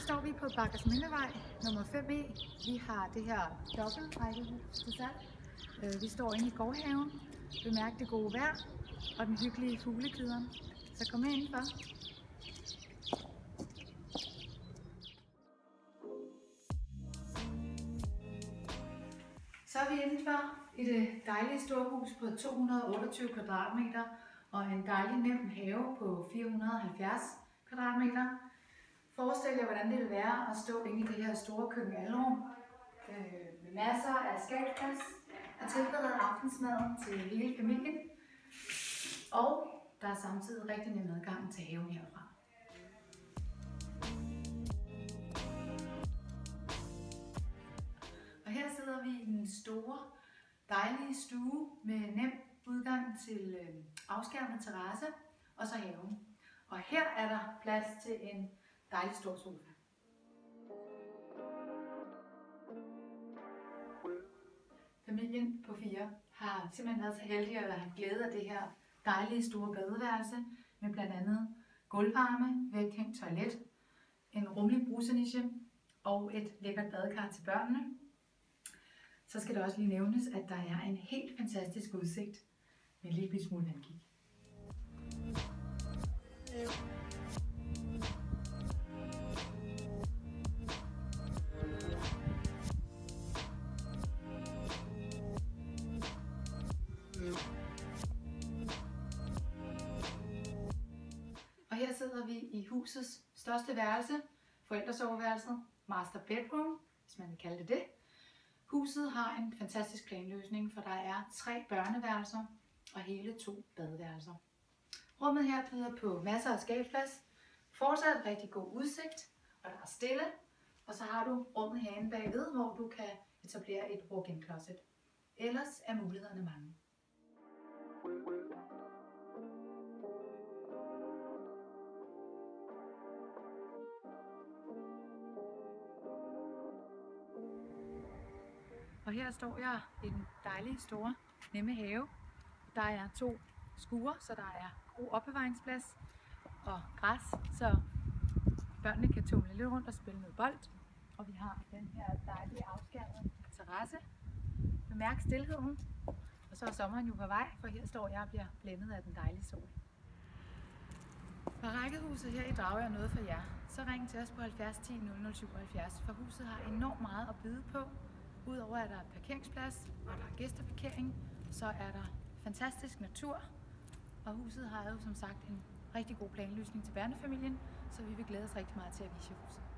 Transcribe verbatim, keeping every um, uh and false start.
står vi på Baggersmindevej nummer fem E. Vi har det her dobbeltrækkehus til salg. Vi står inde i gårdhaven. Bemærk det gode vejr og den hyggelige fuglekvideren. Så kom med indenfor. Så er vi indenfor i det dejlige store hus på to hundrede og otteogtyve kvadratmeter og en dejlig nem have på fire hundrede og halvfjerds kvadratmeter. Forestil jer, hvordan det vil være at stå inde i det her store køkken-alrum øh, med masser af skabsplads og tilberede aftensmaden til hele familien. Og der er samtidig rigtig nem adgang til haven herfra. Og her sidder vi i den store, dejlige stue med nem udgang til øh, afskærmet terrasse og så haven. Og her er der plads til en dejlig stor sofa. Familien på fire har simpelthen været så heldige at have glæde af det her dejlige store badeværelse med blandt andet gulvvarme, væghængt toilet, en rummelig bruseniche og et lækkert badekar til børnene. Så skal det også lige nævnes, at der er en helt fantastisk udsigt med en lille smule vandkig. Og her sidder vi i husets største værelse, forældresoveværelset, master bedroom, hvis man kan kalde det det. Huset har en fantastisk planløsning, for der er tre børneværelser og hele to badeværelser. Rummet her byder på masser af skabsplads, fortsat rigtig god udsigt, og der er stille. Og så har du rummet herinde bagved, hvor du kan etablere et walk-in closet. Ellers er mulighederne mange. Og her står jeg i den dejlige, store, nemme have. Der er to skure, så der er god opbevaringsplads og græs, så børnene kan tumle lidt rundt og spille noget bold. Og vi har den her dejlige afskærmede terrasse. Bemærk stilheden. Og så er sommeren jo på vej, for her står jeg og bliver blændet af den dejlige sol. For rækkehuset her i Dragør er noget for jer, så ring til os på halvfjerds ti nul nul syvoghalvfjerds, for huset har enormt meget at byde på. Udover at der er parkeringsplads, og der er gæsteparkering, så er der fantastisk natur. Og huset har jo som sagt en rigtig god planløsning til børnefamilien, så vi vil glæde os rigtig meget til at vise jer huset.